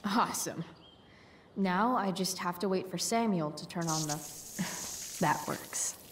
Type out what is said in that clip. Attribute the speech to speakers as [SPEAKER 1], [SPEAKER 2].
[SPEAKER 1] Awesome. Now I just have to wait for Samuel to turn on the...
[SPEAKER 2] That works.